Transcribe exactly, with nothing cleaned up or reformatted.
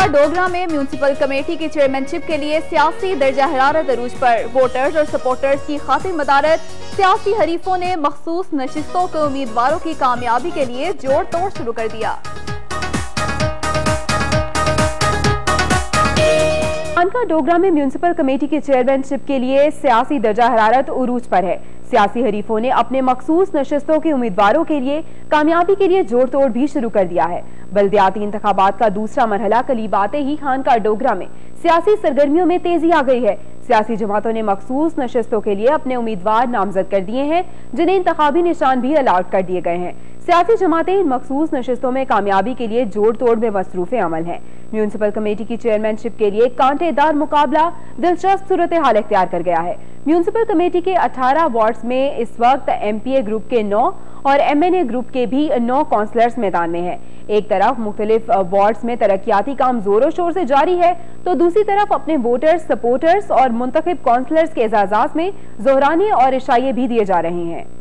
ڈوگرہ میں municipal committee کی chairmanship کے لیے سیاسی درجہ حرارت عروج پر ووٹرز اور سپورٹرز کی خاطر مدارت سیاسی حریفوں نے مخصوص نشستوں کے امیدواروں کی کامیابی کے لیے جوڑ توڑ شروع کر دیا۔ خانقاہ ڈوگرہ میں میونسپل کمیٹی کی چیئرمین شپ کے لیے سیاسی درجہ حرارت عروج پر ہے۔ سیاسی حریفوں نے اپنے مخصوص نشستوں کے امیدواروں کے لیے کامیابی کے لیے جوڑ توڑ بھی شروع کر دیا ہے۔ بلدیاتی انتخابات کا دوسرا مرحلہ قریب آتے ہی خانقاہ ڈوگرہ میں سیاسی سرگرمیوں میں تیزی آ گئی ہے۔ سیاسی جماعتوں نے مخصوص نشستوں کے لیے اپنے امیدوار نامزد کر دیے ہیں، جنہیں انتخابی نشان بھی الاٹ کر دیے گئے ہیں۔ سیاسی جماعتیں ان مخصوص نشستوں میں کامیابی کے لیے جوڑ توڑ میں مصروف عمل ہیں۔ میونسپل کمیٹی کی چیئرمین شپ کے لیے کانٹے دار مقابلہ دلچسپ صورتحال اختیار کر گیا ہے۔ میونسپل کمیٹی کے اٹھارہ وارڈز میں اس وقت ایم پی اے گروپ کے نو اور ایم این اے گروپ کے بھی نو کونسلرز میدان میں ہیں۔ ایک طرف مختلف وارڈز میں ترقیاتی کام زور و شور سے جاری ہے، تو دوسری طرف اپنے ووٹرز، سپورٹرز اور منتخب کونسلرز کے اعزازات میں زہرانے اور عشائیے بھی دیے جا رہے ہیں۔